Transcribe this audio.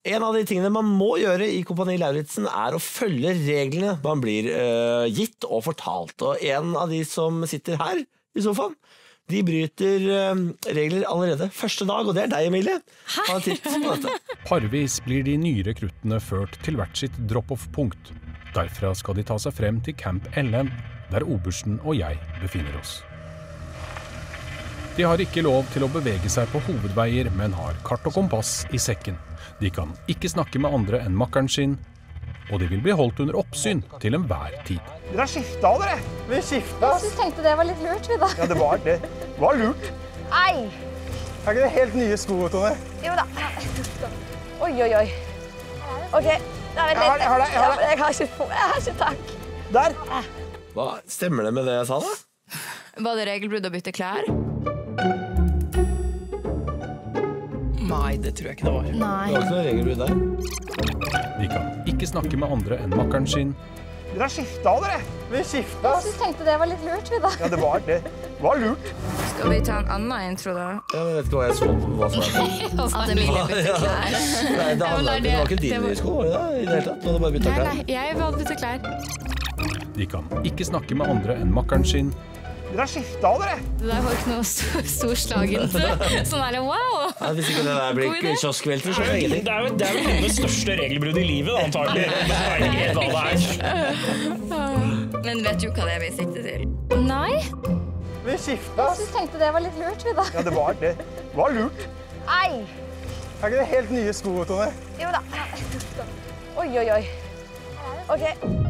En av de tingene man må gjøre i Kompani Lauritzen å følge reglene man blir gitt og fortalt. Og en av de som sitter her i sofaen, de bryter regler allerede første dag, og det deg, Emilie. Ha en titt på dette. Parvis blir de nye rekruttene ført til hvert sitt drop-off-punkt. Derfra skal de ta seg frem til Camp Ellen, der obersten og jeg befinner oss. De har ikke lov til å bevege seg på hovedveier, men har kart og kompass i sekken. De kan ikke snakke med andre enn makkeren sin, og de vil bli holdt under oppsyn til enhver tid. Dere har skiftet av dere! Vi skiftet oss! Jeg tenkte det var litt lurt, vi da. Ja, det var lurt. Ei! Er ikke det helt nye sko, Tone? Jo da. Oi, oi, oi. Ok, da vet Jeg har det. Jeg har ikke takk. Der! Hva stemmer det med det jeg sa da? Var det regelbrudd å bytte klær? Nei, det tror jeg ikke det var. Det var ikke noe regelbrudd der. De kan ikke snakke med andre enn makkeren sin, Dere har skiftet av dere! Vi skiftet oss! Jeg tenkte det var litt lurt, vi da. Ja, det var lurt. Skal vi ta en annen intro da? Jeg vet ikke hva jeg så på, hva som var. At Emilie bytter klær. Nei, det var ikke din sko, var det da? I det hele tatt, du hadde bare byttet klær. Nei, jeg hadde byttet klær. de kan ikke snakke med andre enn makkeren sin, Dere har skiftet av dere! Det der var ikke noe storslagent. Sånn wow! Ja, hvis ikke det der blir kioskvelter, så er det ingenting. Det er jo det største regelbruddet i livet, antagelig. Jeg vet ikke hva det Men vet du hva det er vi sikter til? Nei. Vi skiftet oss. Jeg tenkte det var litt lurt, vi da. Ja, det var lurt. Ei! Er ikke det helt nye sko, Tone? Jo da. Oi, oi, oi. Ok.